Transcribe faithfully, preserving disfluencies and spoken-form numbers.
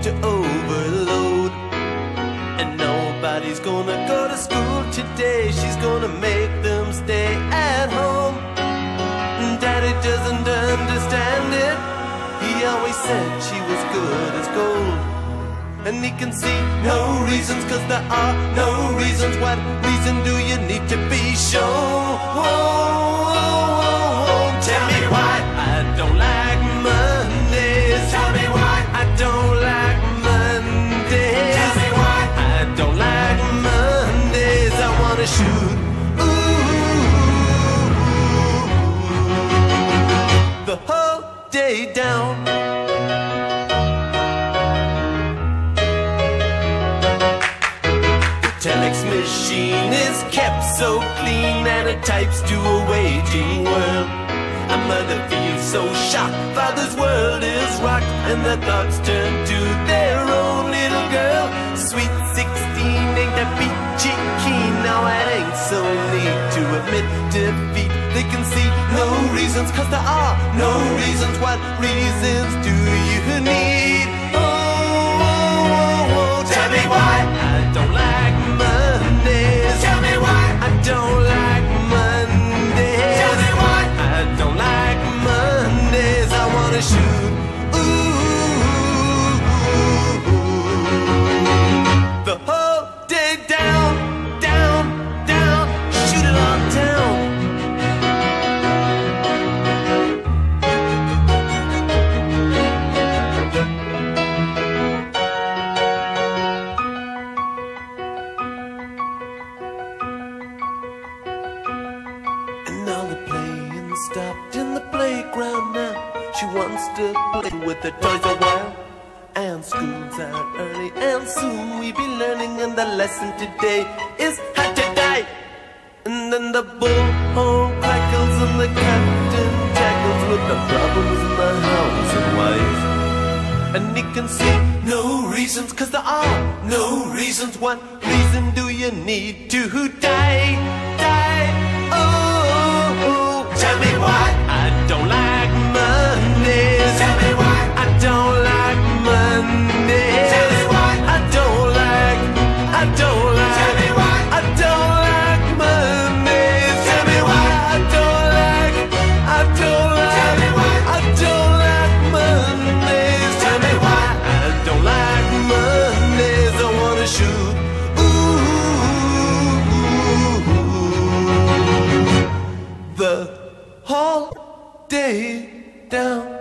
to overload. And nobody's gonna go to school today. She's gonna make them stay at home. Daddy doesn't understand it. He always said she was good as gold. And he can see no reasons, cause there are no reasons. What reason do you need to be shown? Whoa, whoa, whoa. Tell me why I don't like Mondays. Tell me why I don't like Mondays. Tell me why I don't like Mondays. I wanna shoot ooh, the whole day down. Telex machine is kept so clean, and it types to a waging world. A mother feels so shocked, father's world is rocked, and their thoughts turn to their own little girl. Sweet sixteen ain't that peachy keen. Now it ain't so neat to admit defeat. They can see no reasons, cause there are no reasons. What reasons do you need? Oh, oh, oh, oh. Tell me why I don't like Mondays. Tell me why I don't like Mondays. Tell me why I don't like Mondays. I wanna shoot ooh, the whole day down, down, down. Shoot it on down. Stopped in the playground now. She wants to play with the toys a while. And school's out early, and soon we be learning. And the lesson today is how to die. And then the bullhorn crackles and the captain tackles with the problems in the house and wife. And he can see no reasons, cause there are no reasons. What reason do you need to die? Die, oh, oh. Tell me why I don't like Mondays. Tell me why I don't like Mondays. Tell me why I don't like, I don't like. Tell me why I don't like Mondays. Tell me why I don't like, I don't like. Tell me why I don't like Mondays. Tell me why I don't like Mondays. I wanna shoot ooh, the whole day down.